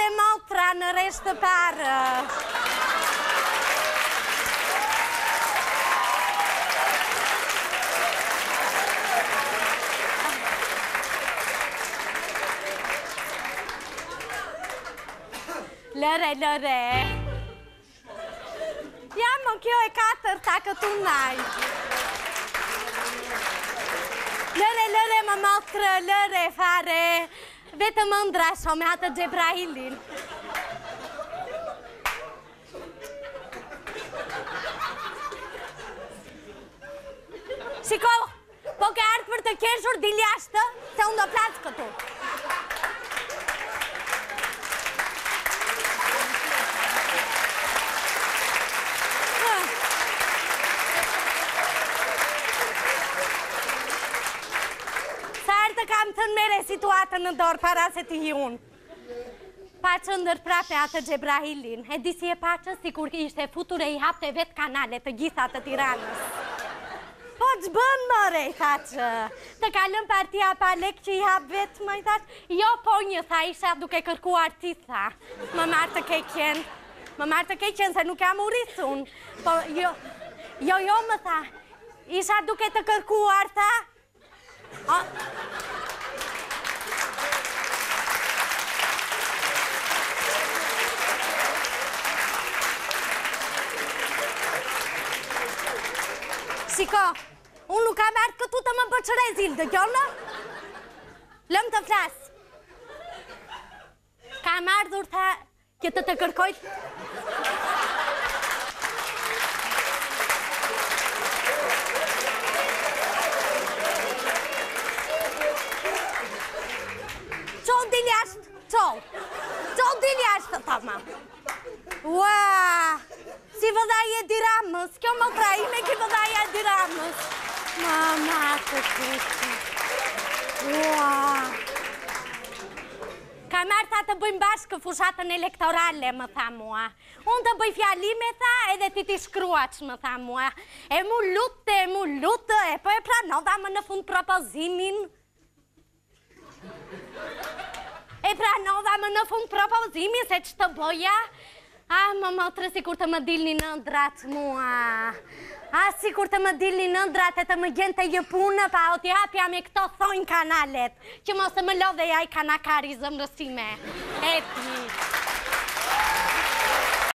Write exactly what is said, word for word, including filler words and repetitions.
lëre motra në rresht të parë. Lëre, lëre. Ja, më kjo e katërta këtu naj. Lëre, lëre, më motrë, lëre, fare. Vetëm më ndrasho me atë Gjebrailin. Shiko, po ke ardhur për të qeshur dil jashtë, se unë do flas këtu. Kam thënë mere situatën në dorë para se t'i hi unë. Pa qëndër prape atë Gjebrailin. E disi e paqës si kur ishte futur e i hapte vetë kanale të gjitha të Tiranës. Po që bënë mëre, i thaqë. Të kalën partia pa lek që i hap vetë, më i thaqë. Jo, po një, tha, isha duke kërkuar ti, tha. Më marë të keqen. Më marë të keqen se nuk jam urisun. Po, jo, jo, jo, më tha. Isha duke të kërkuar, tha. A... Shiko, unë nuk kam ardhur këtu të më bëj rezil, dëgjon? Lëm të flas. Kam ardhur tha që të të kërkoj. Qo dil jashtë, qo. Qo dil jashtë, thama. Ua, si vëdhaj e Diramës, kjo më trajime ki vëdhaj e Diramës. Mama të kuqë. Ua. Ka marrë tha të bëjmë bashkë fushatën elektorale, më tha mua. Unë të bëj fjalime, tha, edhe ti ti shkruaç, më tha mua. E mu lutë, e mu lutë, e po e pranova më në fund propozimin. E pranova më në fund propozimin, se që të boja. A, më motre, si kur të më dilni në ndrat mua. A, si kur të më dilni në ndrat e të më gjen të jëpunë, pa o t'japja me këto thonjë kanalet, që mos të më lodhe ja i kanakari zëmrësime. E ti.